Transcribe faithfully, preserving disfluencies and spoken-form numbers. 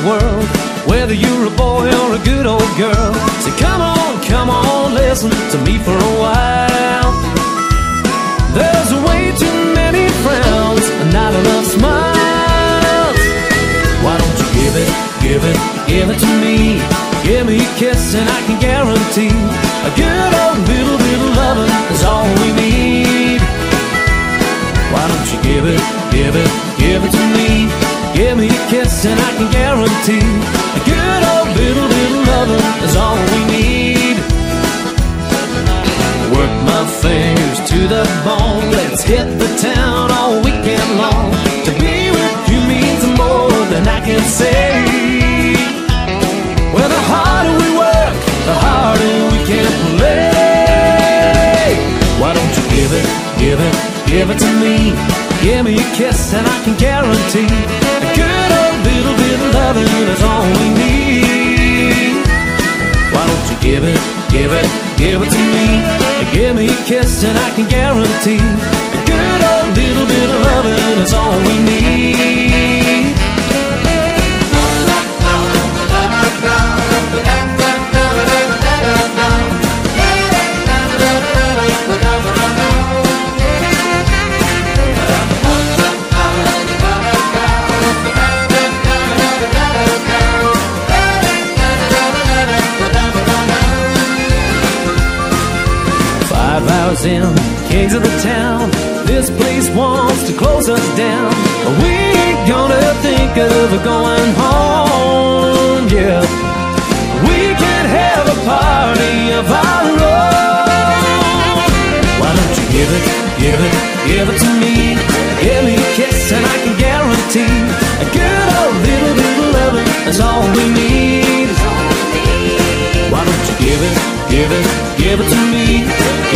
world, whether you're a boy or a good old girl. Say, come on, come on, listen to me for a while. There's way too many frowns and not enough smiles. Why don't you give it, give it, give it to me? Give me a kiss and I can guarantee a good old little bit of loving is all we need. Why don't you give it, give it, give it to me? Give me a kiss and I can guarantee a good old little bit of loving is all we need. Work my fingers to the bone. Let's hit the town all weekend long. To be with you means more than I can say. Well, the harder we work, the harder we can play. Why don't you give it, give it, give it to me? Give me a kiss and I can guarantee a good old little bit of loving is all we need. Why don't you give it, give it, give it to me? Give me a kiss and I can guarantee a good old little bit of loving is all we need. Five hours in, kings of the town. This place wants to close us down. We ain't gonna think of going home, yeah. We can have a party of our own. Why don't you give it, give it, give it to me? Give me a kiss and I can guarantee a good old little bit of loving is all we need. Why don't you give it, give it, give it to me?